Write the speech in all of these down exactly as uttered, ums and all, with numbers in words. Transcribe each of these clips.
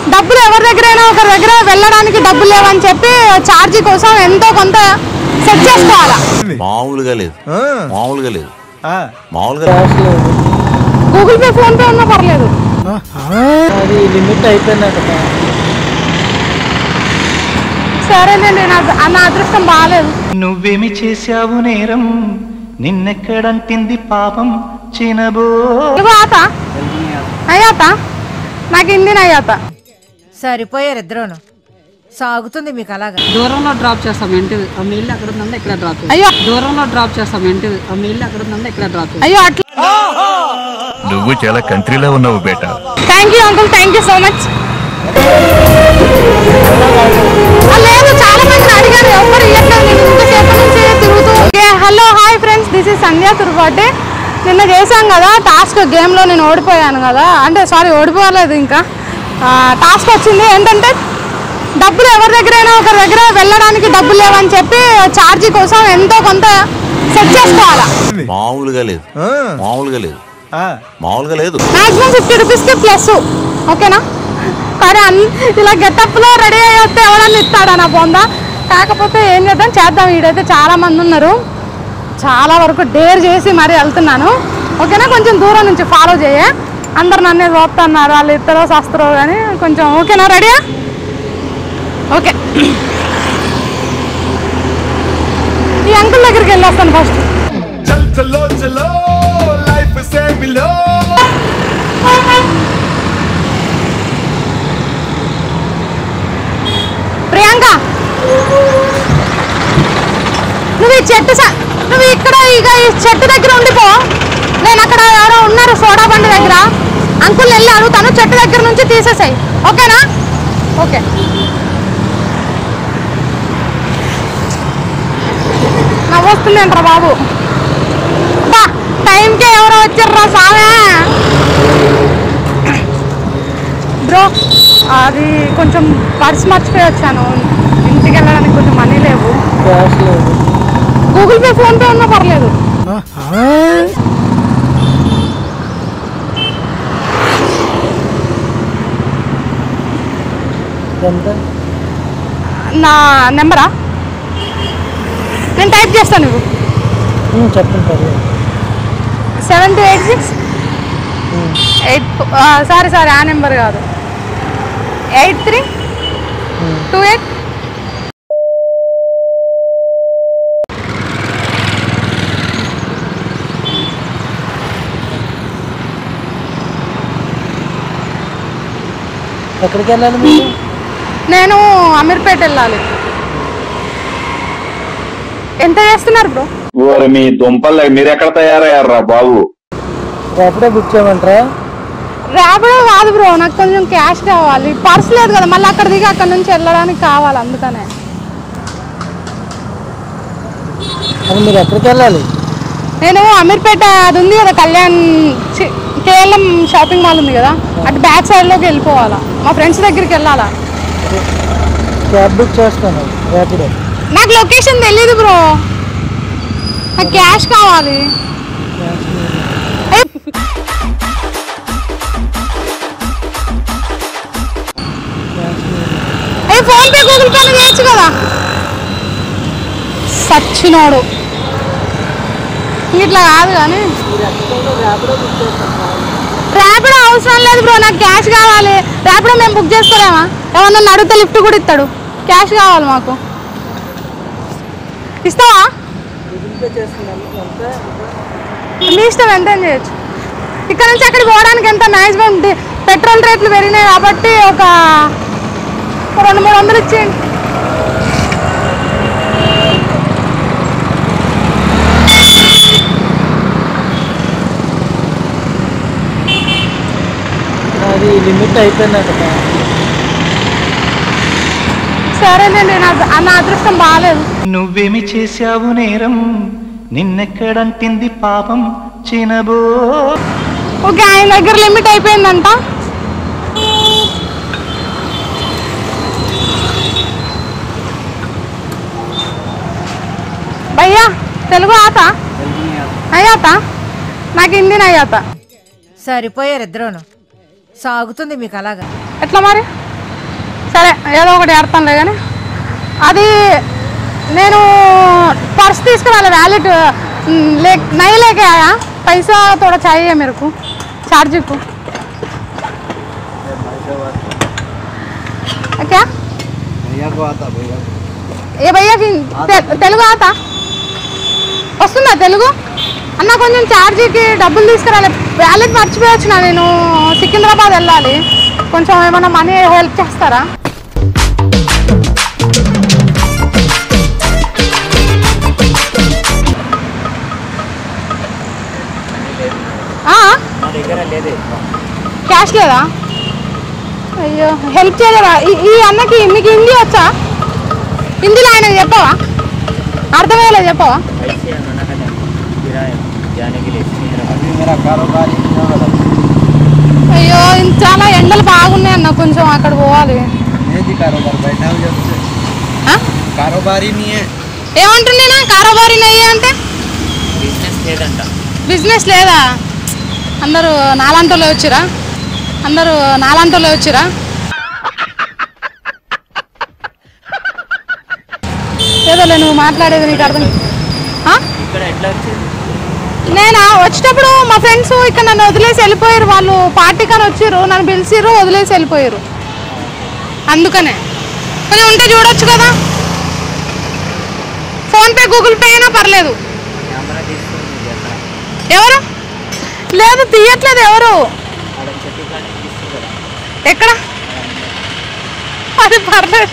డబ్బులు ఎవరి దగ్గరైనా ఒకరి దగ్గర వెళ్ళడానికి డబ్బులు లేవని చెప్పి ఛార్జీ కోసం ఎంతో కొంత సెట్ చేసుకోవాలా. మామూలుగా లేదు మామూలుగా లేదు మామూలుగా గూగుల్ పే ఫోన్ పే ఉన్నా పర్లేదు. అది లిమిట్ అయిపోయిందంట. సరేనండి, నా అదృష్టం బాగాలేదు. నువ్వేమి చేసావు నేరం, నిన్నెక్కడంటింది పాపం చినబో. ఆత అయ్యాత నాకు ఇండియన్ అయ్యాత. సరిపోయారు ఇద్దరును. సాగుతుంది మీకు అలాగా. దూరంలో డ్రాప్ చేస్తాం ఏంటి ఆ మీల్ అక్కడ ఉందంటే ఇక్కడ డ్రాప్ చేస్తాం. అయ్యో దూరంలో డ్రాప్ చేస్తాం ఏంటి ఆ మీల్ అక్కడ ఉందంటే ఇక్కడ డ్రాప్ చేస్తాం. అయ్యో అట్లా. నువ్వు చాలా కంట్రీలో ఉన్నావు బేటా. Thank you uncle, thank you so much. లేదు చాలా మంది అడిగారు, ఎవరు ఇవ్వట్లేదు, నేను ఇంతసేపు నుంచి తిరుగుతూ. Hello hi friends, this is Sandhya Turpati. నిన్న చేశాం కదా టాస్క్, గేమ్లో నేను ఓడిపోయాను కదా, అంటే సారీ ఓడిపోలేదు, ఇంకా టాస్క్ వచ్చింది ఏంటంటే డబ్బులు ఎవరి దగ్గరైనా ఒకరి దగ్గర వెళ్ళడానికి డబ్బులు లేవని చెప్పి ఛార్జీ కోసం ఎంతో కొంత సెట్ చేసుకోవాలా. మామూలుగా లేదు మామూలుగా లేదు మామూలుగా లేదు మాక్సిమం ఫిఫ్టీ రూపీస్కి ప్లస్, ఓకేనా? కానీ అన్ ఇలా గెటప్లో రెడీ అయ్యేస్తే ఎవరన్నా ఇస్తాడా నా పొందా. కాకపోతే ఏం చేద్దాం చేద్దాం. వీడైతే చాలా మంది ఉన్నారు, చాలా వరకు డేర్ చేసి మరీ వెళ్తున్నాను, ఓకేనా? కొంచెం దూరం నుంచి ఫాలో చేయ. అందరు నన్నే చూస్తున్నారు, వాళ్ళు ఇస్తారో శాస్త్రో కానీ కొంచెం, ఓకేనా? రెడీయా? ఓకే. ఈ అంకుల్ దగ్గరికి వెళ్ళేస్తాను ఫస్ట్. ప్రియాంక, నువ్వు ఈ చెట్టు నువ్వు ఇక్కడ ఇక ఈ చెట్టు దగ్గర ఉండిపో. నేను అక్కడ ఎవరో ఉన్నారు సోడా బండి దగ్గర, అంకుల్ వెళ్ళి అడుగుతాను, చెట్టు దగ్గర నుంచి తీసేసాయి, ఓకేనా? ఓకే. నవ్వొస్తుంది అంటారా బాబు? బా టైంకే ఎవరో వచ్చారా సామే. బ్రో అది కొంచెం పర్స్ మర్చిపోయి వచ్చాను, ఇంటికి వెళ్ళడానికి కొంచెం మనీ లేవు. గూగుల్ పే ఫోన్ పే ఉన్నా పర్లేదు. నా నెంబరా నేను టైప్ చేస్తాను, నువ్వు చెప్పండి. Seven two eight six eight sorry sorry ఆ నెంబర్ కాదు, ఎయిట్ త్రీ టూ ఎయిట్ ఎక్కడికి వెళ్ళాలి మీరు? నేను అమీర్పేట వెళ్ళాలి. ఎంత చేస్తున్నారు బ్రో? మీ దుంపలు మీరు ఎక్కడ తయారయ్యారా బాబు? ర్యాపిడో బుక్ చేయమంటారా? ర్యాపిడో కాదు బ్రో, నాకు కొంచెం క్యాష్ కావాలి, పర్స్ లేదు కదా, మళ్ళీ అక్కడ దిగి అక్కడ నుంచి వెళ్ళడానికి కావాలి, అందుకనే. అది మీరు ఎక్కడికి వెళ్ళాలి? నేను అమీర్పేట అది ఉంది కదా, కళ్యాణ్ కేఎల్ఎం షాపింగ్ మాల్ ఉంది కదా, అటు బ్యాక్ సైడ్లోకి వెళ్ళిపోవాలా, మా ఫ్రెండ్స్ దగ్గరికి వెళ్ళాలా. క్యాబ్ బుక్ చేస్తాను, ర్యాపిడో. నాకు లొకేషన్ తెలియదు బ్రో, నాకు క్యాష్ కావాలి. అయ్యి ఫోన్ పే గూగుల్ పే చేయొచ్చు కదా. సచ్చినోడు ఇట్లా కాదు కానీ. ర్యాపిడో అవసరం లేదు బ్రో, నాకు క్యాష్ కావాలి. ర్యాపిడో మేము బుక్ చేసుకోలేమా? ఏమన్నా అడిగితే లిఫ్ట్ కూడా ఇస్తాడు, క్యాష్ కావాలి మాకు. ఇస్తావా? మీ ఇష్టం, ఎంతేం చేయొచ్చు. ఇక్కడ నుంచి అక్కడికి పోవడానికి ఎంత మ్యాక్సిమం పెట్రోల్ రేట్లు పెరిగినాయి కాబట్టి ఒక రెండు మూడు వందలు ఇచ్చేయండి. అది లిమిట్ అయిపోయిందంట. సరేనండి, నా నా అదృష్టం బాగాలేదు. నువ్వేమి చేసావు నేరం, నిన్నెక్కడంటింది పాపం చినబో. ఓకే, ఆయన దగ్గర లిమిట్ అయిపోయిందంట. భయ్యా తెలుగు ఆత అయ్యాత, నాకు హిందీ అయ్యాత. సరిపోయారు ఇద్దరును. సాగుతుంది మీకు అలాగా. ఎట్లా మరి? సరే ఏదో ఒకటి ఏడతానులే కానీ అది నేను पर्स తీసుకురాలే वैलेट ले नहीं लेके आया पैसा थोड़ा चाहिए मेरे को चार्ज को क्या भैया को आता भैया ఏ భయ్యాకి తెలుగు ఆతా వస్తుందా తెలుగు అన్న కొంచెం ఛార్జీకి డబ్బులు తీసుకురాలి వ్యాలెట్ మర్చిపోయొచ్చు నా నేను సికింద్రాబాద్ వెళ్ళాలి కొంచెం ఏమైనా మనీ హెల్ప్ చేస్తారా క్యాష్ లేదా అయ్యో హెల్ప్ చేయలేరా ఈ అన్నకి మీకు హిందీ వచ్చా హిందీలో ఆయనకు చెప్పవా అర్థమయ్యేలా చెప్పవా అయ్యో చాలా ఎండలు బాగున్నాయి అన్న కొంచెం అక్కడ పోవాలి ఏమంటున్నా కారోబారీ నయ్యే అంటే బిజినెస్ లేదా అందరూ నాలాంటోళ్ళే వచ్చిరా అందరూ నాలాంటోళ్ళే వచ్చిరా ఏదోలే నువ్వు మాట్లాడేది నీకు అర్థం నేనా వచ్చేటప్పుడు మా ఫ్రెండ్స్ ఇక్కడ నన్ను వదిలేసి వెళ్ళిపోయారు వాళ్ళు పార్టీ కానీ వచ్చారు నన్ను పిలిచిర్రు వదిలేసి వెళ్ళిపోయారు అందుకనే కొంచెం ఉంటే చూడొచ్చు కదా ఫోన్పే గూగుల్ పే అయినా పర్లేదు ఎవరు లేదు తీయట్లేదు ఎవరు ఎక్కడ అది పర్లేదు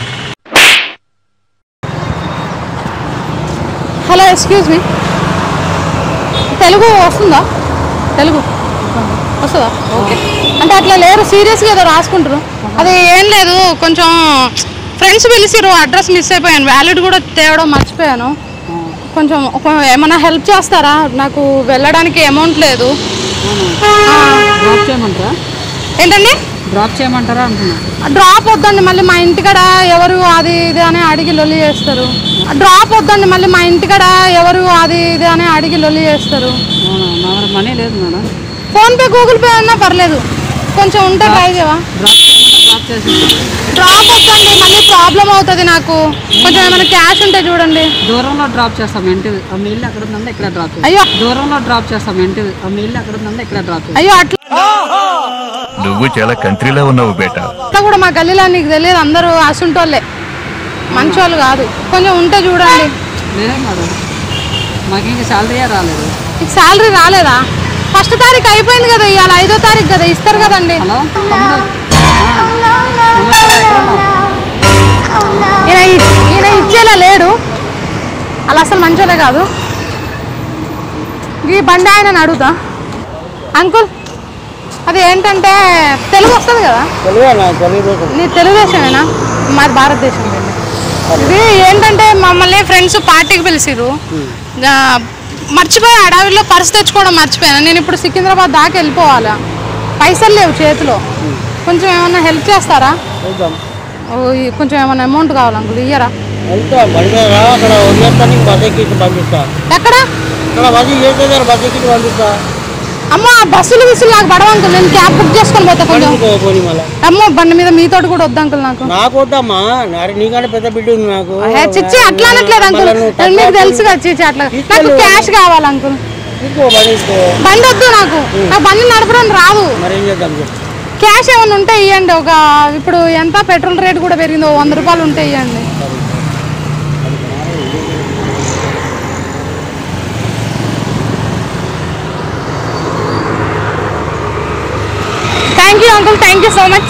హలో ఎక్స్క్యూజ్ మీ తెలుగు వస్తుందా తెలుగు వస్తుందా ఓకే అంటే అట్లా లేరు సీరియస్గా ఏదో రాసుకుంటారు అది ఏం లేదు కొంచెం ఫ్రెండ్స్ పిలిచిరు అడ్రస్ మిస్ అయిపోయాను వ్యాలెట్ కూడా తేవడం మర్చిపోయాను కొంచెం ఏమైనా హెల్ప్ చేస్తారా నాకు వెళ్ళడానికి అమౌంట్ లేదు డ్రాప్ చేయమంటారా ఏంటండి డ్రాప్ చేయమంటారా అంటున్నా డ్రాప్ వద్దండి మళ్ళీ మా ఇంటికాడ ఎవరు అది ఇది అని అడిగి లొల్లి చేస్తారు డ్రాప్ వద్దండి మళ్ళీ మా ఇంటికాడ ఎవరు అది ఇది అని అడిగి లొల్లి చేస్తారు నా దగ్గర మనీ లేదు మేడం ఫోన్పే గూగుల్ పే అన్నా పర్లేదు కొంచెం ఉంటే ట్రై చేయవా డ్రాప్ డ్రాప్ చేసి డ్రాప్ వద్దండి మళ్ళీ ప్రాబ్లం అవుతుంది నాకు కొంచెం ఏమైనా క్యాష్ ఉంటే చూడండి దూరంలో డ్రాప్ చేస్తాం ఇంటి మీ ఇల్లు ఎక్కడ ఉందంటే ఇక్కడ డ్రాప్ అయ్యో దూరంలో డ్రాప్ చేస్తాం ఇంటి మీ ఇల్లు ఎక్కడ ఉందంటే ఇక్కడ డ్రాప్ అయ్యో అట్లా నువ్వు చాలా కంట్రీలో ఉన్నావు బేటా అట్లా కూడా మా గల్లీలో నీకు తెలియదు అందరూ అసుంటోళ్ళే మంచి వాళ్ళు కాదు కొంచెం ఉంటే చూడండి లేదే మేడం మాకు ఇంక శాలరీయే రాలేదు మీకు శాలరీ రాలేదా ఫస్ట్ తారీఖు అయిపోయింది కదా ఇవాళ ఐదో తారీఖు కదా ఇస్తారు కదండి హలో ఈయన ఈయన ఇచ్చేలా లేడు అలా అసలు మంచోలే కాదు ఈ బండి ఆయన అడుగుతా అంకుల్ అది ఏంటంటే తెలుగు వస్తుంది కదా నీ తెలుగుదేశమేనా మాది భారతదేశం ఇది ఏంటంటే మమ్మల్ని ఫ్రెండ్స్ పార్టీకి పిలిచిరు మర్చిపోయి అడవిలో పర్స్ తెచ్చుకోవడం మర్చిపోయాను నేను ఇప్పుడు సికింద్రాబాద్ దాకా వెళ్ళిపోవాలా పైసలు లేవు చేతిలో కొంచెం ఏమన్నా హెల్ప్ చేస్తారా కొంచెం ఏమన్నా అమౌంట్ కావాలి అంకుల్ ఇయ్యరా ఎక్కడ అమ్మ బస్సులు విసులు నాకు పడవ అంకుల్ నేను క్యాబ్ బుక్ చేసుకొని పోతా కొంచెం అమ్మ బండి మీద మీతో కూడా వద్దు అంకుల్ నాకు నాకు వద్దమ్మా నీకంటే పెద్ద బిడ్డ ఉంది నాకు చిచ్చి అట్లా అనట్లేదు అంకుల్ మీకు తెలుసు కదా చిచ్చి అట్లా నాకు క్యాష్ కావాలి అంకుల్ బండి వద్దు నాకు నాకు బండి నడపడం రాదు క్యాష్ ఏమైనా ఉంటే ఇవ్వండి ఒక ఇప్పుడు ఎంత పెట్రోల్ రేట్ కూడా పెరిగిందో వంద రూపాయలు ఉంటే ఇవ్వండి thank you uncle thank you so much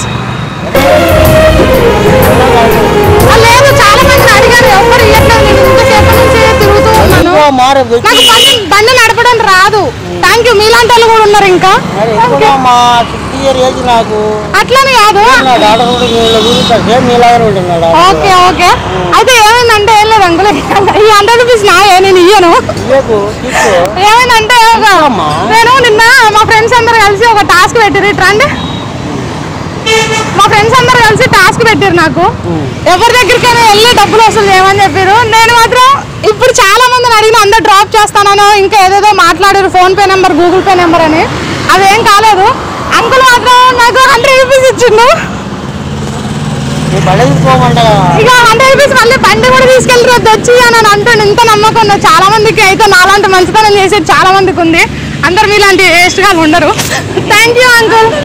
లేదు చాలా మంది అడిగారు ఎవరు ఇవ్వట్లేదు నేను ఇంతసేపు నుంచి తిరుగుతూ ఉన్నాను నాకు బండి బండి నడపడం రాదు థ్యాంక్ యూ మీలాంటి వాళ్ళు కూడా ఉన్నారు ఇంకా అట్లని కాదు ఓకే ఓకే అయితే ఏమైందంటే ఏం లేదు అంకుల్ ఈ హండ్రెడ్ రూపీస్ నా నేను ఇయ్యను ఏమైందంటే నేను నిన్న మా ఫ్రెండ్స్ అందరు కలిసి ఒక టాస్క్ పెట్టిరు ఇట్లా అండి మా ఫ్రెండ్స్ అందరు కలిసి టాస్క్ పెట్టారు నాకు ఎవరి దగ్గరికైనా వెళ్ళి డబ్బులు వసూలు చేయమని చెప్పారు నేను మాత్రం ఇప్పుడు చాలా మందిని అడిగిన అందరు డ్రాప్ చేస్తానో ఇంకా ఏదేదో మాట్లాడారు PhonePe number Google Pay number అని అదేం కాలేదు అంకుల్ మాత్రం నాకు హండ్రెడ్ రూపీస్ ఇచ్చిండు బండి తీసుకోమంట ఇక హండ్రెడ్ రూపీస్ మళ్ళీ బండి కూడా తీసుకెళ్ళి తెచ్చి అని అంటాను. ఇంత నమ్మకం ఉంది చాలా మందికి. అయితే నాలాంటి మంచితనం చేసేది చాలా మందికి ఉంది. అందరు మీలాంటి వేస్ట్ గా ఉండరు. Thank you uncle.